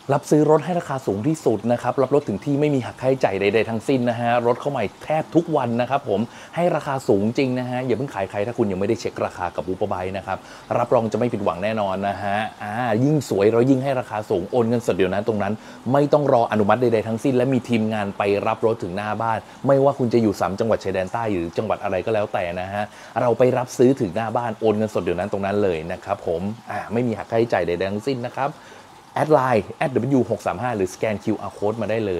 รับซื้อรถให้ราคาสูงที่สุดนะครับรับรถถึงที่ไม่มีหักค่าใช้จ่ายใดๆทั้งสิ้นนะฮะรถเข้าใหม่แทบทุกวันนะครับผมให้ราคาสูงจริงนะฮะอย่าเพิ่งขายใครถ้าคุณยังไม่ได้เช็คราคากับบูปไบค์นะครับรับรองจะไม่ผิดหวังแน่นอนนะฮะยิ่งสวยเรายิ่งให้ราคาสูงโอนเงินสดเดี๋ยวนั้นตรงนั้นไม่ต้องรออนุมัติใดๆทั้งสิ้นและมีทีมงานไปรับรถถึงหน้าบ้านไม่ว่าคุณจะอยู่3จังหวัดชายแดนใต้หรือจังหวัดอะไรก็แล้วแต่นะฮะเราไปรับซื้อถึงหน้าบ้านโอนเงินสดเดี๋ยวนั้นตรงนั้นเลยนะครับผมไม่มีหักค่าใช้จ่ายใดๆทั้งสิ้นนะครับแอดไลน์ @w635 หรือสแกน QR Code มาได้เลย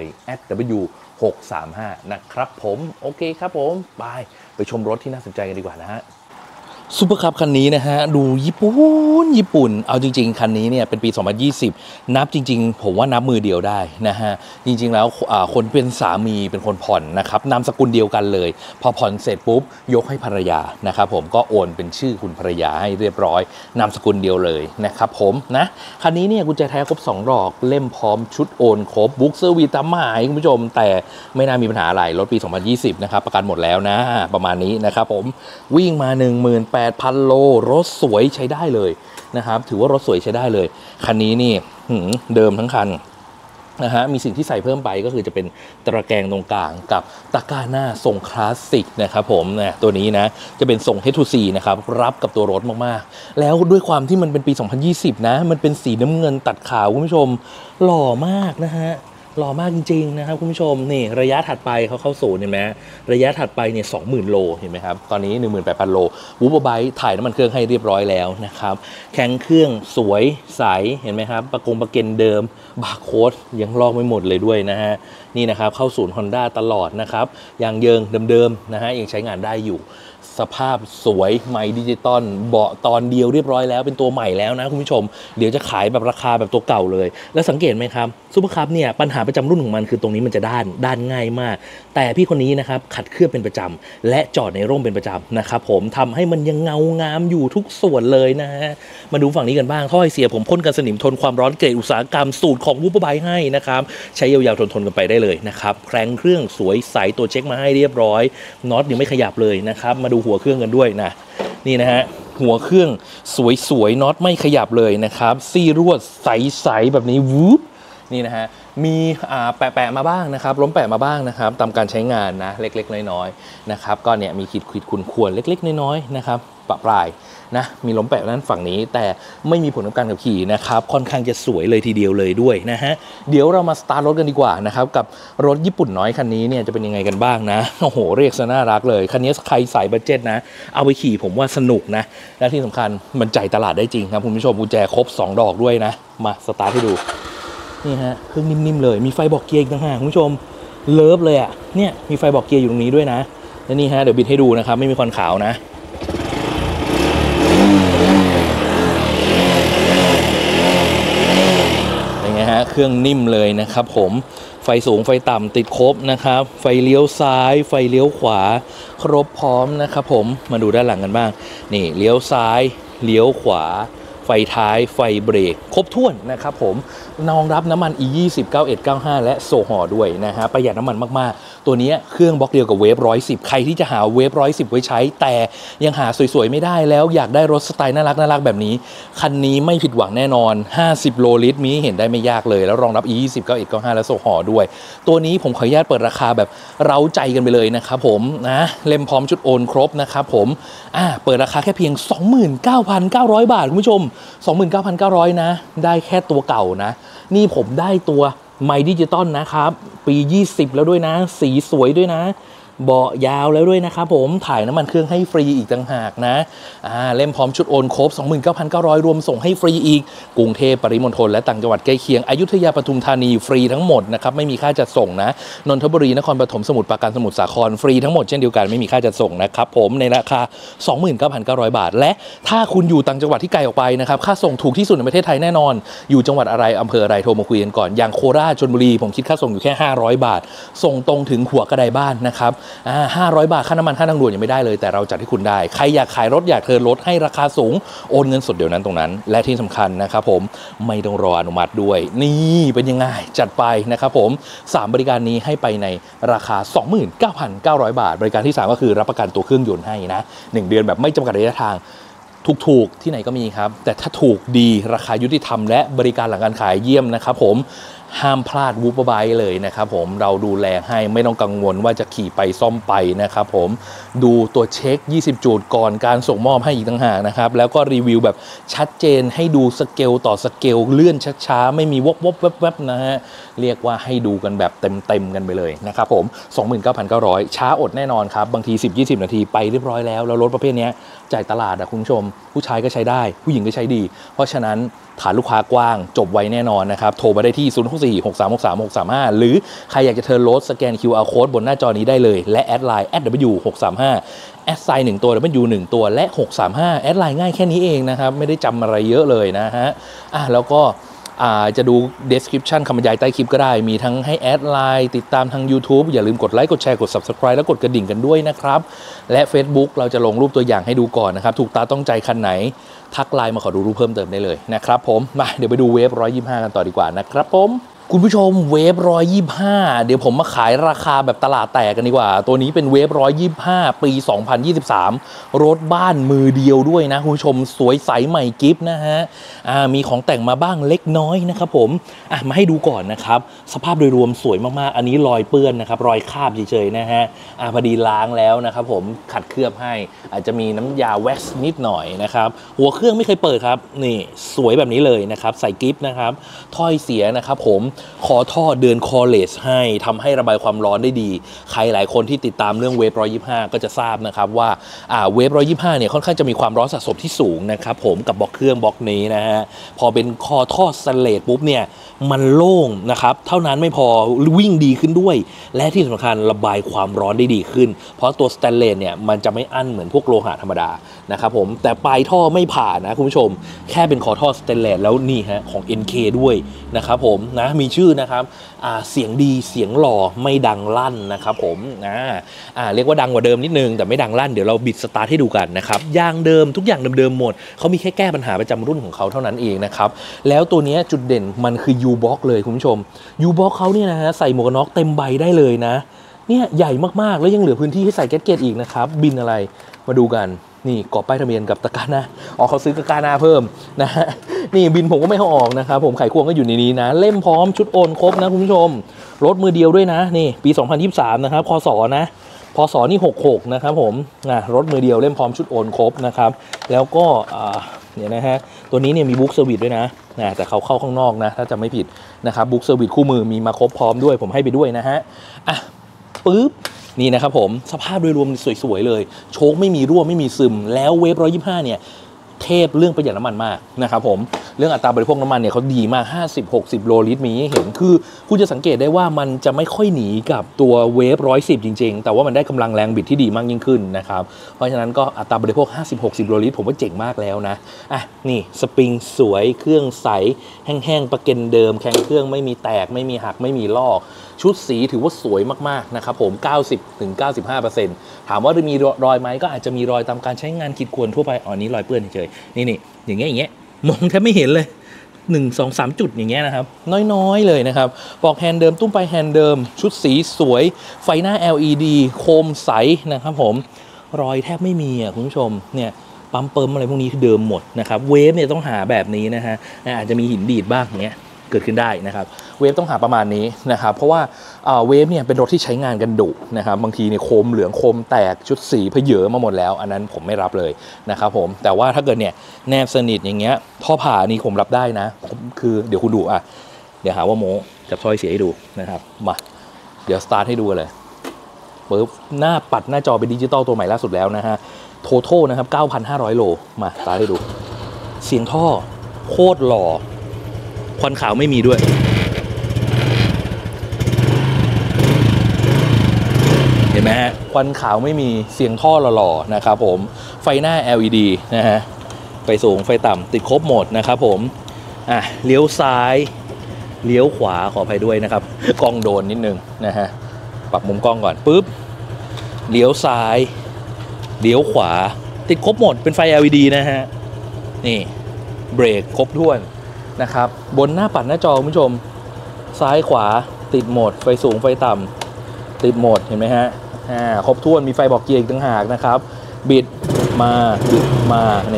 @w635 นะครับผมโอเคครับผมไปชมรถที่น่าสนใจกันดีกว่านะฮะซุปเปอร์คัพคันนี้นะฮะดูญี่ปุ่นเอาจริงๆคันนี้เนี่ยเป็นปี2020นับจริงๆผมว่านับมือเดียวได้นะฮะจริงๆแล้วคนเป็นสามีเป็นคนผ่อนนะครับนามสกุลเดียวกันเลยพอผ่อนเสร็จปุ๊บยกให้ภรรยานะครับผมก็โอนเป็นชื่อคุณภรรยาให้เรียบร้อยนามสกุลเดียวเลยนะครับผมนะคันนี้เนี่ยกุญแจแท้ครบ2ดอกเล่มพร้อมชุดโอนครบบุ๊กเซอร์วิสตามหมายคุณผู้ชมแต่ไม่น่ามีปัญหาอะไรรถปี2020นะครับประกันหมดแล้วนะประมาณนี้นะครับผมวิ่งมา18,000 โลรถสวยใช้ได้เลยนะครับถือว่ารถสวยใช้ได้เลยคันนี้นี่เดิมทั้งคันนะฮะมีสิ่งที่ใส่เพิ่มไปก็คือจะเป็นตะแกรงตรงกลางกับตะกร้าหน้าทรงคลาสสิกนะครับผมนะตัวนี้นะจะเป็นทรง H2C นะครับรับกับตัวรถมากๆแล้วด้วยความที่มันเป็นปี2020นะมันเป็นสีน้ำเงินตัดขาวคุณผู้ชมหล่อมากนะฮะหล่อมากจริงๆนะครับคุณผู้ชมนี่ระยะถัดไปเขาเข้าศูนย์เห็นไหมระยะถัดไปเนี่ย 20,000 โลเห็นไหมครับตอนนี้ 18,000 โลวูบไบค์ถ่ายน้ำมันเครื่องให้เรียบร้อยแล้วนะครับแข็งเครื่องสวยใสเห็นไหมครับประเกนเดิมบาร์โค้ดยังลอกไม่หมดเลยด้วยนะฮะนี่นะครับเข้าศูนย์ Honda ตลอดนะครับยางเยิงเดิมๆนะฮะยังใช้งานได้อยู่สภาพสวยไมค์ดิจิตอลเบาะตอนเดียวเรียบร้อยแล้วเป็นตัวใหม่แล้วนะคุณผู้ชมเดี๋ยวจะขายแบบราคาแบบตัวเก่าเลยแล้วสังเกตไหมครับซุปเปอร์คัพเนี่ยปัญหาประจำรุ่นของมันคือตรงนี้มันจะด้านง่ายมากแต่พี่คนนี้นะครับขัดเคลือบเป็นประจำและจอดในร่มเป็นประจำนะครับผมทำให้มันยังเงางามอยู่ทุกส่วนเลยนะฮะมาดูฝั่งนี้กันบ้างท่อไอเสียผมพ่นกันสนิมทนความร้อนเกรดอุตสาหกรรมสูตรของวูบไบค์ให้นะครับใช้ยาวๆทนกันไปได้เลยนะครับแครงเครื่องสวยใสตัวเช็คมาให้เรียบร้อยน็อตยังไม่ขยับเลยนะครับมาดูหัวเครื่องกันด้วยนะนี่นะฮะหัวเครื่องสวยน็อตไม่ขยับเลยนะครับซี่รวดใสๆแบบนี้วูบนี่นะฮะมีแปะมาบ้างนะครับล้มแปะมาบ้างนะครับตามการใช้งานนะเล็กๆน้อยๆนะครับก็เนี่ยมีขีดควรเล็กๆน้อยๆนะครับปะปลายนะมีล้มแปะนั้นฝั่งนี้แต่ไม่มีผลกับการขับขี่นะครับค่อนข้างจะสวยเลยทีเดียวเลยด้วยนะฮะเดี๋ยวเรามาสตาร์ทรถกันดีกว่านะครับกับรถญี่ปุ่นน้อยคันนี้เนี่ยจะเป็นยังไงกันบ้างนะโอ้โหเรียกซะน่ารักเลยคันนี้ใครสายบัดเจ็ตนะเอาไปขี่ผมว่าสนุกนะและที่สำคัญมันจ่ายตลาดได้จริงครับคุณผู้ชมกุญแจครบ2ดอกด้วยนะมาสตาร์ทให้ดูนี่ฮะเครื่องนิ่มๆเลยมีไฟบอกเกียร์อีกต่างหากคุณผู้ชมเลิฟเลยอ่ะเนี่ยมีไฟบอกเกียร์อยู่ตรงนี้ด้วยนะและนี่ฮะเดี๋ยวบิดให้ดูนะครับไม่มีควันขาวนะเป็นไงฮะเครื่องนิ่มเลยนะครับผมไฟสูงไฟต่ำติดครบนะครับไฟเลี้ยวซ้ายไฟเลี้ยวขวาครบพร้อมนะครับผมมาดูด้านหลังกันบ้างนี่เลี้ยวซ้ายเลี้ยวขวาไฟท้ายไฟเบรกครบถ้วนนะครับผมรองรับน้ำมัน E20 9195และโซฮอล์ด้วยนะฮะประหยัดน้ำมันมากๆตัวนี้เครื่องบล็อกเดียวกับเวฟ110ใครที่จะหาเวฟ110ไว้ใช้แต่ยังหาสวยๆไม่ได้แล้วอยากได้รถสไตล์น่ารักแบบนี้คันนี้ไม่ผิดหวังแน่นอน50โลลิตรมีเห็นได้ไม่ยากเลยแล้วรองรับ E20 9195และโซฮอล์ด้วยตัวนี้ผมขออนุญาตเปิดราคาแบบเร้าใจกันไปเลยนะครับผมนะเล่มพร้อมชุดโอนครบนะครับผมเปิดราคาแค่เพียง 29,900 บาทคุณผู้ชม29,900 นะได้แค่ตัวเก่านะนี่ผมได้ตัวไมค์ดิจิตอลนะครับปี20แล้วด้วยนะสีสวยด้วยนะเบาะยาวแล้วด้วยนะครับผมถ่ายน้ำมันเครื่องให้ฟรีอีกต่างหากนะเล่มพร้อมชุดโอนครบ 29,900 รวมส่งให้ฟรีอีกกรุงเทพปริมณฑลและต่างจังหวัดใกล้เคียงอยุธยาปทุมธานีฟรีทั้งหมดนะครับไม่มีค่าจัดส่งนะนนทบุรีนครปฐมสมุทรปราการสมุทรสาครฟรีทั้งหมดเช่นเดียวกันไม่มีค่าจัดส่งนะครับผมในราคา 29,900 บาทและถ้าคุณอยู่ต่างจังหวัดที่ไกลออกไปนะครับค่าส่งถูกที่สุดในประเทศไทยแน่นอนอยู่จังหวัดอะไรอำเภออะไรโทรมาคุยกันก่อนอย่างโคราชชลบุรีผมคิดค่าส่งอยู่แค่500 บาทส่งตรงถึงหัวกระไดบ้านนะครับ500 บาทค่าน้ำมันค่าทางด่วนยังไม่ได้เลยแต่เราจัดให้คุณได้ใครอยากขายรถอยากเทิร์นรถให้ราคาสูงโอนเงินสดเดี๋ยวนั้นตรงนั้นและที่สำคัญนะครับผมไม่ต้องรออนุมัติด้วยนี่เป็นยังไงจัดไปนะครับผม3บริการนี้ให้ไปในราคา 29,900 บาทบริการที่3ก็คือรับประกันตัวเครื่องยนต์ให้นะ1 เดือนแบบไม่จำกัดระยะทางถูกๆที่ไหนก็มีครับแต่ถ้าถูกดีราคายุติธรรมและบริการหลังการขายเยี่ยมนะครับผมห้ามพลาดวูบไบเลยนะครับผมเราดูแลให้ไม่ต้องกังวลว่าจะขี่ไปซ่อมไปนะครับผมดูตัวเช็ค20จุดก่อนการส่งมอบให้อีกต่างหากนะครับแล้วก็รีวิวแบบชัดเจนให้ดูสเกลต่อสเกลเลื่อนช้าๆไม่มีวบแวบๆนะฮะเรียกว่าให้ดูกันแบบเต็มกันไปเลยนะครับผม 29,900 ช้าอดแน่นอนครับบางที 10-20 นาทีไปเรียบร้อยแล้วรถประเภทนี้จ่ายตลาดคุณผู้ชมผู้ชายก็ใช้ได้ผู้หญิงก็ใช้ดีเพราะฉะนั้นฐานลูกค้ากว้างจบไวแน่นอนนะครับโทรมาได้ที่ 064-6363-635 หรือใครอยากจะเทิร์นโหลดสแกน QR Code บนหน้าจอนี้ได้เลยและแอดไลน์ @w635 แอดไซน์1ตัว W 1ตัวและ635แอดไลน์ง่ายแค่นี้เองนะครับไม่ได้จำอะไรเยอะเลยนะฮะแล้วก็จะดู description คำบรรยายใต้คลิปก็ได้มีทั้งให้แอดไลน์ติดตามทาง YouTube อย่าลืมกดไลค์กดแชร์กด Subscribe แล้วกดกระดิ่งกันด้วยนะครับและ Facebook เราจะลงรูปตัวอย่างให้ดูก่อนนะครับถูกตาต้องใจคันไหนทักไลน์มาขอดูรูปเพิ่มเติมได้เลยนะครับผมมาเดี๋ยวไปดูเวฟ125กันต่อดีกว่านะครับผมคุณผู้ชมเวฟ125เดี๋ยวผมมาขายราคาแบบตลาดแตกกันดีกว่าตัวนี้เป็นเวฟ125ปี2023รถบ้านมือเดียวด้วยนะคุณผู้ชมสวยใสใหม่กิฟต์นะฮะมีของแต่งมาบ้างเล็กน้อยนะครับผมมาให้ดูก่อนนะครับสภาพโดยรวมสวยมากๆอันนี้รอยเปื้อนนะครับรอยคราบเฉยๆนะฮะพอดีล้างแล้วนะครับผมขัดเคลือบให้อาจจะมีน้ำยาแว็กซ์นิดหน่อยนะครับหัวเครื่องไม่เคยเปิดครับนี่สวยแบบนี้เลยนะครับใส่กิฟต์นะครับถ้อยเสียนะครับผมคอท่อเดินคอเลสให้ทำให้ระบายความร้อนได้ดีใครหลายคนที่ติดตามเรื่องเวฟ125ก็จะทราบนะครับว่าเวฟ125เนี่ยค่อนข้างจะมีความร้อนสะสมที่สูงนะครับผมกับบล็อกเครื่องบล็อกนี้นะฮะพอเป็นคอท่อสแตนเลสปุ๊บเนี่ยมันโล่งนะครับเท่านั้นไม่พอวิ่งดีขึ้นด้วยและที่สำคัญระบายความร้อนได้ดีขึ้นเพราะตัวสแตนเลสเนี่ยมันจะไม่อั้นเหมือนพวกโลหะธรรมดานะครับผมแต่ปลายท่อไม่ผ่านนะคุณผู้ชมแค่เป็นคอท่อสแตนเลสแล้วนี่ฮะของ NK ด้วยนะครับผมนะมีชื่อนะครับเสียงดีเสียงหล่อไม่ดังลั่นนะครับผมเรียกว่าดังกว่าเดิมนิดนึงแต่ไม่ดังลั่นเดี๋ยวเราบิดสตาร์ทให้ดูกันนะครับยางเดิมทุกอย่างเดิมๆหมดเขามีแค่แก้ปัญหาประจำรุ่นของเขาเท่านั้นเองนะครับแล้วตัวนี้จุดเด่นมันคือ U-Box เลยคุณผู้ชม U-Box เขาเนี่ยนะฮะใส่หมวกกันน็อกเต็มใบได้เลยนะเนี่ยใหญ่มากๆแล้วยังเหลือพื้นที่ให้ใส่แก๊สเกตอีกนะครับบินอะไรมาดูกันนี่กรอบป้ายทะเบียนกับตะกร้าหน้าเขาซื้อกระกร้าหน้าเพิ่มนะฮะนี่บินผมก็ไม่เอาออกนะครับผมไขควงก็อยู่ในนี้นะเล่มพร้อมชุดโอนครบนะคุณผู้ชมรถมือเดียวด้วยนะนี่ปี2023นะครับพศนะพศนี่66นะครับผมรถมือเดียวเล่มพร้อมชุดโอนครบนะครับแล้วก็เนี่ยนะฮะตัวนี้เนี่ยมีบุ๊กเซอร์วิสด้วยนะแต่เขาเข้าข้างนอกนะถ้าจะไม่ผิดนะครับบุ๊กเซอร์วิสคู่มือมีมาครบพร้อมด้วยผมให้ไปด้วยนะฮะปึ๊บนี่นะครับผมสภาพโดยรวมสวยๆเลยโชคไม่มีรั่วไม่มีซึมแล้วเวฟ125เนี่ยเทพเรื่องประหยัดน้ำมันมากนะครับผมเรื่องอัตราบริโภคน้ำมันเนี่ยเขาดีมาก50-60 โลลิตรมีให้เห็นคือคุณจะสังเกตได้ว่ามันจะไม่ค่อยหนีกับตัวเวฟ110จริงๆแต่ว่ามันได้กำลังแรงบิดที่ดีมากยิ่งขึ้นนะครับเพราะฉะนั้นก็อัตราบริโภค50-60 โลลิตรผมว่าเจ๋งมากแล้วนะนี่สปริงสวยเครื่องใสแห้งๆประเก็นเดิมแข็งเครื่องไม่มีแตกไม่มีหักไม่มีลอกชุดสีถือว่าสวยมากๆนะครับผม 90-95% ถามว่ามีรอยไหมก็อาจจะมีรอยตามการใช้งานขีดข่วนทั่วไปนี้รอยเปื้อนเฉยๆนี่อย่างเงี้ยมองแทบไม่เห็นเลย1 2 3จุดอย่างเงี้ยนะครับน้อยๆเลยนะครับปลอกแฮนด์เดิมตุ้มไปแฮนด์เดิมชุดสีสวยไฟหน้า LED โคมใสนะครับผมรอยแทบไม่มีคุณผู้ชมเนี่ยปั๊มเปิมอะไรพวกนี้คือเดิมหมดนะครับเวฟเนี่ยต้องหาแบบนี้นะฮะอาจจะมีหินดีดบ้างอย่างเงี้ยเกิดขึ้นได้นะครับเวฟต้องหาประมาณนี้นะครับเพราะว่าเวฟเนี่ยเป็นรถที่ใช้งานกันดุนะครับบางทีเนี่ยโคมเหลืองโคมแตกชุดสีเพเยอะมาหมดแล้วอันนั้นผมไม่รับเลยนะครับผมแต่ว่าถ้าเกิดเนี่ยแนบสนิทอย่างเงี้ยท่อผ่านี่ผมรับได้นะคือเดี๋ยวคุณดูเดี๋ยวหาว่าโมจับถ้อยเสียให้ดูนะครับมาเดี๋ยวสตาร์ทให้ดูเลยปึ๊บหน้าปัดหน้าจอเป็นดิจิตอลตัวใหม่ล่าสุดแล้วนะฮะโทโทนะครับ 9,500 โลมาสตาร์ทให้ดูเสียงท่อโคตรหล่อควันขาวไม่มีด้วยเห็นไหมฮะควันขาวไม่มีเสียงท่อหล่อๆนะครับผมไฟหน้า LED นะฮะไฟสูงไฟต่ำติดครบหมดนะครับผมเลี้ยวซ้ายเลี้ยวขวาขออภัยด้วยนะครับกล้องโดนนิดนึงนะฮะปรับมุมกล้องก่อนปึ๊บเลี้ยวซ้ายเลี้ยวขวาติดครบหมดเป็นไฟ LED นะฮะนี่เบรกครบถ้วนนะครับบนหน้าปัดหน้าจอคุณผู้ชมซ้ายขวาติดหมดไฟสูงไฟต่ำติดหมดเห็นไหมฮะครบถ้วนมีไฟบอกเกียร์อีกต่างหากนะครับบิดมานี่เค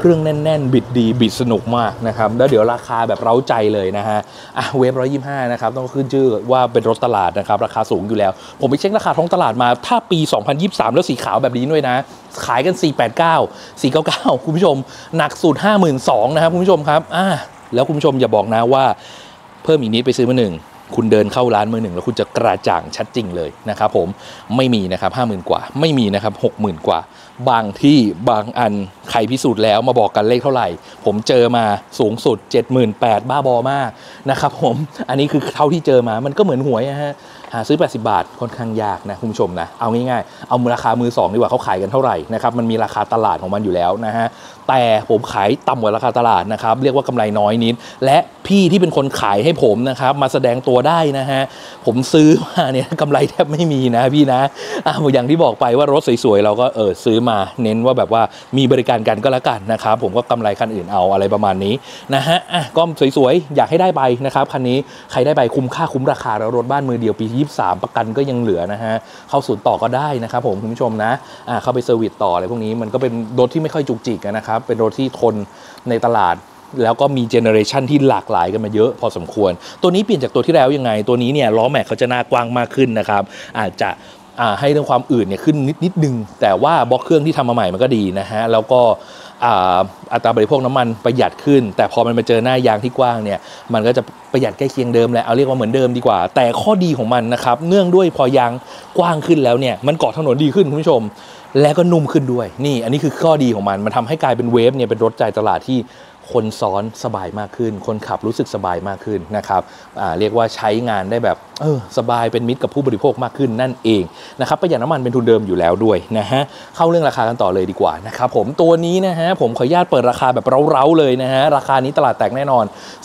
รื่องแน่นๆบิดดีบิดสนุกมากนะครับแล้วเดี๋ยวราคาแบบเร้าใจเลยนะฮะเวฟ125นะครับต้องขึ้นชื่อว่าเป็นรถตลาดนะครับราคาสูงอยู่แล้วผมไปเช็คราคาท้องตลาดมาถ้าปี2023แล้วสีขาวแบบนี้ด้วยนะขายกัน489 499คุณผู้ชมหนักสุด 52,000 นะครับคุณผู้ชมครับแล้วคุณผู้ชมอย่าบอกนะว่าเพิ่มอีกนิดไปซื้อมือหนึ่งคุณเดินเข้าร้านมือหนึ่งแล้วคุณจะกระจ่างชัดจริงเลยนะครับผมไม่มีนะครับ 50,000 กว่าไม่มีนะครับ 60,000 กว่าบางที่บางอันใครพิสูจน์แล้วมาบอกกันเลขเท่าไหร่ผมเจอมาสูงสุด 78,000 บ้าบอมากนะครับผมอันนี้คือเท่าที่เจอมามันก็เหมือนหวยนะฮะหาซื้อ80 บาทค่อนข้างยากนะคุณผู้ชมนะเอาง่ายๆเอาราคามือสองดีกว่าเขาขายกันเท่าไหร่นะครับมันมีราคาตลาดของมันอยู่แล้วนะฮะแต่ผมขายต่ำกว่าราคาตลาดนะครับเรียกว่ากำไรน้อยนิดและพี่ที่เป็นคนขายให้ผมนะครับมาแสดงตัวได้นะฮะผมซื้อมาเนี่ยกำไรแทบไม่มีนะพี่นะอย่างที่บอกไปว่ารถสวยๆเราก็ซื้อมาเน้นว่าแบบว่ามีบริการกันก็แล้วกันนะครับผมก็กำไรคันอื่นเอาอะไรประมาณนี้นะฮะก็สวยๆอยากให้ได้ไปนะครับคันนี้ใครได้ไปคุ้มค่าคุ้มราคาแล้วรถบ้านมือเดียวปี23ประกันก็ยังเหลือนะฮะเข้าศูนย์ต่อก็ได้นะครับผมคุณผู้ชมนะเข้าไปเซอร์วิสต่ออะไรพวกนี้มันก็เป็นรถที่ไม่ค่อยจุกจิกนะครับเป็นรถที่ทนในตลาดแล้วก็มีเจเนอเรชันที่หลากหลายกันมาเยอะพอสมควรตัวนี้เปลี่ยนจากตัวที่แล้วยังไงตัวนี้เนี่ยล้อแม็กเขาจะหน้ากว้างมากขึ้นนะครับอาจจะให้เรื่องความอื่นเนี่ยขึ้นนิดนึงแต่ว่าบล็อกเครื่องที่ทำมาใหม่มันก็ดีนะฮะแล้วก็อัตราบริโภคน้ำมันประหยัดขึ้นแต่พอมันมาเจอหน้ายางที่กว้างเนี่ยมันก็จะประหยัดใกล้เคียงเดิมแหละเอาเรียกว่าเหมือนเดิมดีกว่าแต่ข้อดีของมันนะครับเนื่องด้วยพอยางกว้างขึ้นแล้วเนี่ยมันเกาะถนนดีขึ้นคุณผู้ชมแล้วก็นุ่มขึ้นด้วยนี่อันนี้คือข้อดีของมันทำให้กลายเป็นเวฟเนี่ยเป็นรถใจตลาดที่คนซ้อนสบายมากขึ้นคนขับรู้สึกสบายมากขึ้นนะครับเรียกว่าใช้งานได้แบบสบายเป็นมิตรกับผู้บริโภคมากขึ้นนั่นเองนะครับประหยัดน้ำมันเป็นทุนเดิมอยู่แล้วด้วยนะฮะเข้าเรื่องราคากันต่อเลยดีกว่านะครับผมตัวนี้นะฮะผมขออนุญาตเปิดราคาแบบเร้าๆเลยนะฮะราคานี้ตลาดแตกแน่นอน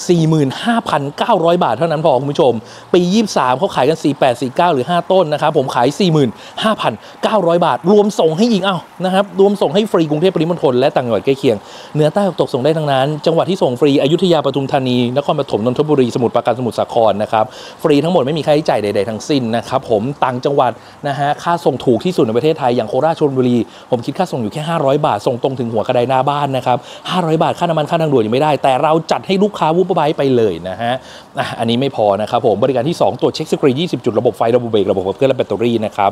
45,900 บาทเท่านั้นพอคุณผู้ชมปี23เขาขายกัน4849หรือ5ต้นนะครับผมขาย 45,900 บาทรวมส่งให้อีกนะครับรวมส่งให้ฟรีกรุงเทพปริมณฑลและต่างจังหวัดใกล้เคียงเหนือใต้ออกตกส่งได้ทั้งนั้นจังหวัดที่ส่งฟรีอยุธยาปทุมธานีนครปฐมนนทบุรีสมุทรปราการสมุทรสาครนะครับฟรีทั้งหมดไม่มีค่าใช้จ่ายใดๆทั้งสิ้นนะครับผมต่างจังหวัดนะฮะค่าส่งถูกที่สุดในประเทศไทยอย่างโคราชชลบุรีผมคิดค่าส่งอยู่แค่500 บาทส่งตรงถึงหัวกระไดหน้าบ้านนะครับ500 บาทค่าน้ำมันค่าทางด่วนยังไม่ได้แต่เราจัดให้ลูกค้าวูบไบไปเลยนะฮะอันนี้ไม่พอนะครับผมบริการที่2ตรวจเช็คสกรีน20จุดระบบไฟระบบเบรกระบบขับเคลื่อนและแบตเตอรี่นะครับ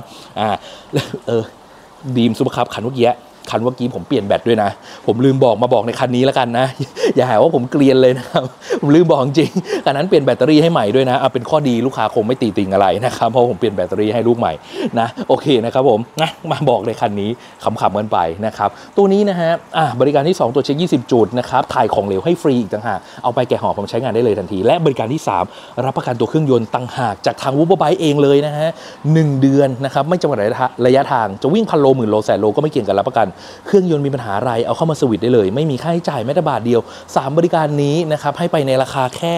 บีมซุปเปอร์คัพคันเมื่อกี้ผมเปลี่ยนแบตด้วยนะผมลืมบอกในคันนี้แล้วกันนะอย่าหาว่าผมเกลียนเลยนะครับผมลืมบอกจริงคันนั้นเปลี่ยนแบตเตอรี่ให้ใหม่ด้วยนะเป็นข้อดีลูกค้าคงไม่ตีติงอะไรนะครับเพราะผมเปลี่ยนแบตเตอรี่ให้ลูกใหม่นะโอเคนะครับผมมาบอกในคันนี้ขำๆกันไปนะครับตัวนี้นะฮะบริการที่2ตัวเช็ค20จุดนะครับถ่ายของเหลวให้ฟรีอีกต่างหากเอาไปแกะห่อผมใช้งานได้เลยทันทีและบริการที่3รับประกันตัวเครื่องยนต์ต่างหากจากทางวูบไบเองเลยนะฮะ1 เดือนนะครับไม่จำกัดระยะทางจะวิ่ง1,000 โล10,000 โลแสนโลก็ไม่เกี่ยงกันรับประกันเครื่องยนต์มีปัญหาอะไรเอาเข้ามาสวิตช์ได้เลยไม่มีค่าใช้จ่ายแม้แต่บาทเดียว3บริการนี้นะครับให้ไปในราคาแค่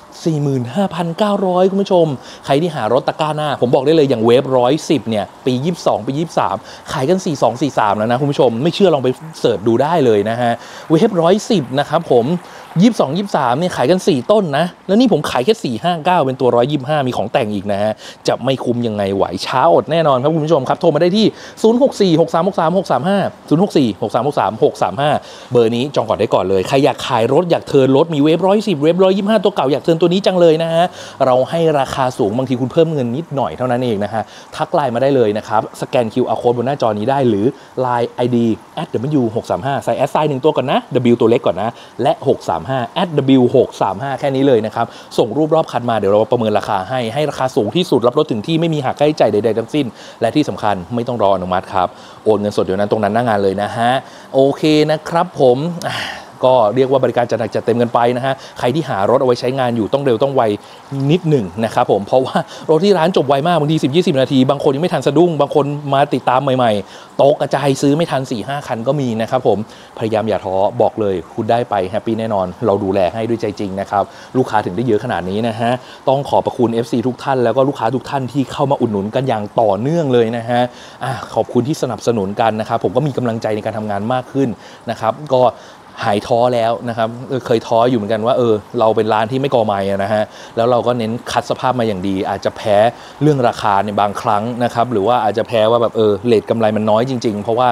45,900 คุณผู้ชมใครที่หารถตะกร้าหน้าผมบอกได้เลยอย่างเวฟ110เนี่ยปี22ปี23ขายกัน4243แล้วนะคุณผู้ชมไม่เชื่อลองไปเสิร์ชดูได้เลยนะฮะเวฟ110นะครับผม22 23เนี่ยขายกัน4ต้นนะแล้วนี่ผมขายแค่459เป็นตัว125มีของแต่งอีกนะฮะจะไม่คุ้มยังไงไหวช้าอดแน่นอนครับคุณผู้ชมครับโทรมาได้ที่0646363635 0646363635เบอร์นี้จองก่อนได้ก่อนเลยใครอยากขายรถอยากเทิร์นรถมีเวฟ110เวฟ125ตัวเก่าอยากเทิร์นตัวนี้จังเลยนะฮะเราให้ราคาสูงบางทีคุณเพิ่มเงินนิดหน่อยเท่านั้นเองนะฮะทักไลน์มาได้เลยนะครับสแกน QR Code บนหน้าจอนี้ได้หรือ Line ID @w635 ใส่แอดไซน์1ตัวก่อนนะ W ตัวเล็กก่อนนะและ635 @w635 แค่นี้เลยนะครับส่งรูปรอบคันมาเดี๋ยวเราประเมินราคาให้ราคาสูงที่สุดรับรถถึงที่ไม่มีหักค่าใช้จ่ายใดๆทั้งสิ้นและที่สำคัญไม่ต้องรออนุมัติครับโอนเงินสดเดี๋ยวนั้นตรงนั้นหน้างานเลยนะฮะโอเคนะครับผมก็เรียกว่าบริการจัดหนักจัดเต็มกันไปนะฮะใครที่หารถเอาไว้ใช้งานอยู่ต้องเร็วต้องไวนิดหนึ่งนะครับผมเพราะว่ารถที่ร้านจบไวมากบางที10-20 นาทีบางคนยังไม่ทันสะดุ้งบางคนมาติดตามใหม่ๆตกกระจายซื้อไม่ทัน 4-5 คันก็มีนะครับผมพยายามอย่าท้อบอกเลยคุณได้ไปแฮปปี้แน่นอนเราดูแลให้ด้วยใจจริงนะครับลูกค้าถึงได้เยอะขนาดนี้นะฮะต้องขอบพระคุณ FC ทุกท่านแล้วก็ลูกค้าทุกท่านที่เข้ามาอุดหนุนกันอย่างต่อเนื่องเลยนะฮะขอบคุณที่สนับสนุนกันนะครับผมก็มีกำลังใจในการทำงานมากขึ้นนะครับก็หายท้อแล้วนะครับเคยท้ออยู่เหมือนกันว่าเราเป็นร้านที่ไม่ก่อไม้นะฮะแล้วเราก็เน้นคัดสภาพมาอย่างดีอาจจะแพ้เรื่องราคาในบางครั้งนะครับหรือว่าอาจจะแพ้ว่าแบบเรทกำไรมันน้อยจริงๆเพราะว่า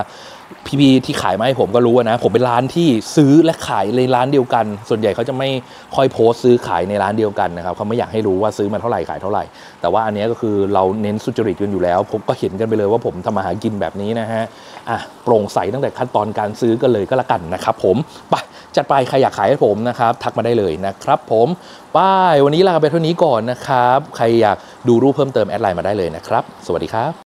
พี่ๆที่ขายมาให้ผมก็รู้นะผมเป็นร้านที่ซื้อและขายในร้านเดียวกันส่วนใหญ่เขาจะไม่ค่อยโพสต์ซื้อขายในร้านเดียวกันนะครับเขาไม่อยากให้รู้ว่าซื้อมาเท่าไหร่ขายเท่าไหร่แต่ว่าอันนี้ก็คือเราเน้นสุจริตกันอยู่แล้วผมก็เห็นกันไปเลยว่าผมทำมาหากินแบบนี้นะฮะโปร่งใสตั้งแต่ขั้นตอนการซื้อกันเลยก็แล้วกันนะครับผมไปจัดไปใครอยากขายให้ผมนะครับทักมาได้เลยนะครับผมบายวันนี้ลาไปเท่านี้ก่อนนะครับใครอยากดูรูปเพิ่มเติมแอดไลน์มาได้เลยนะครับสวัสดีครับ